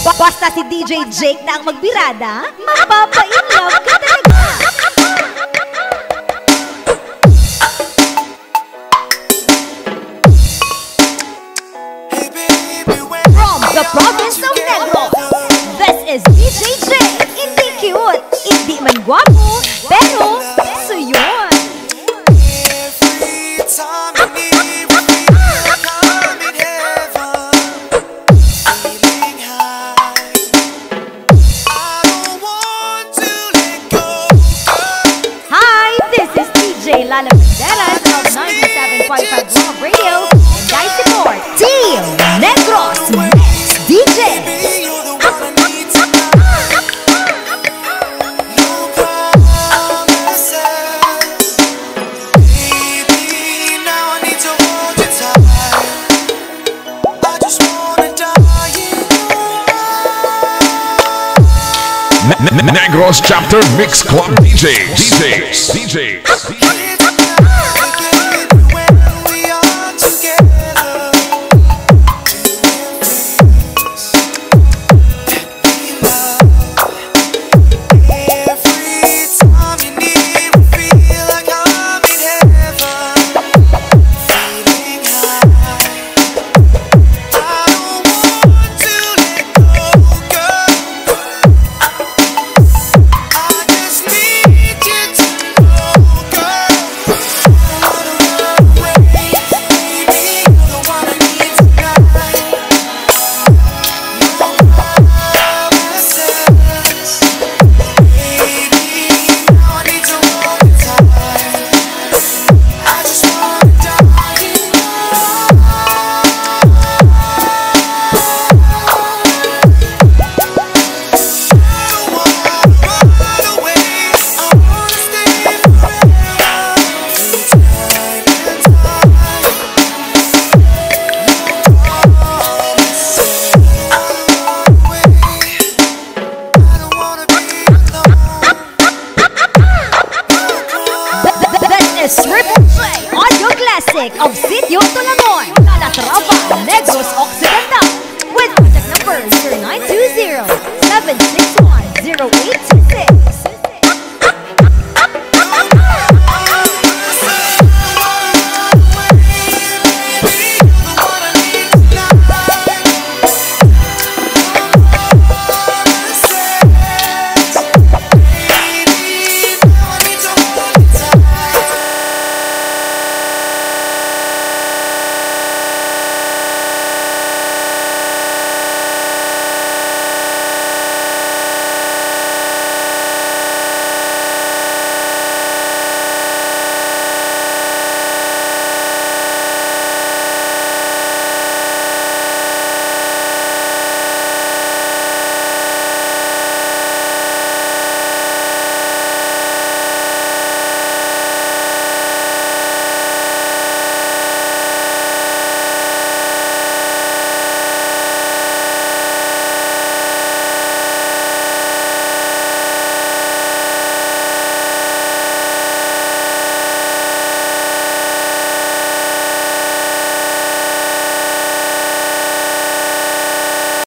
Basta si DJ Jake na ang magbirada, mapapa-in-love ka talaga. From the province of Negros, this is DJ Jake. Hindi cute, hindi man guwapo, pero so yun. Dj Lalabanderas of 97.5 Love Radio, and I support Team Negros DJ. Negros Chapter Mix Club DJs.